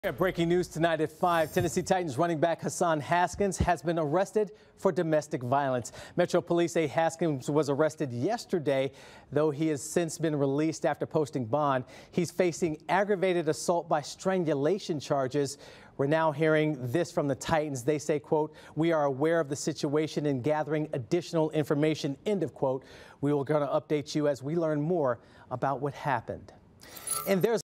Breaking news tonight at 5. Tennessee Titans running back Hassan Haskins has been arrested for domestic violence. Metro Police say Haskins was arrested yesterday, though he has since been released after posting bond. He's facing aggravated assault by strangulation charges. We're now hearing this from the Titans. They say, quote, "We are aware of the situation and gathering additional information," end of quote. We will going to update you as we learn more about what happened. And there's